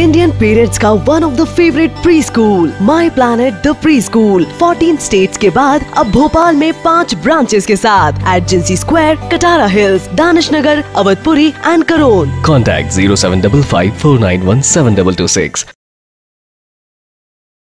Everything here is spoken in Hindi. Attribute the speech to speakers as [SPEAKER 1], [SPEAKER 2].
[SPEAKER 1] इंडियन पेरेंट्स का one of the favourite pre school Myplanet the pre school 14 states के बाद अब भोपाल में 5 ब्रांचेस के साथ Agency Square, Katara Hills, Danish Nagar, Awadhpuri and Karond.
[SPEAKER 2] Contact 0755 491 7226.